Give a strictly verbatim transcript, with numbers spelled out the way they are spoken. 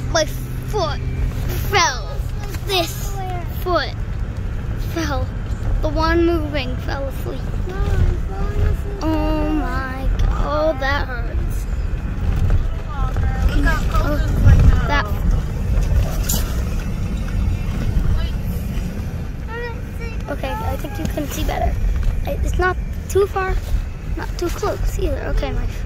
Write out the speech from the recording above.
my foot fell. This foot fell. The one moving fell asleep. Oh my god, oh, that hurts. Oh, that. Okay, I think you can see better. It's not too far, not too close either. Okay, my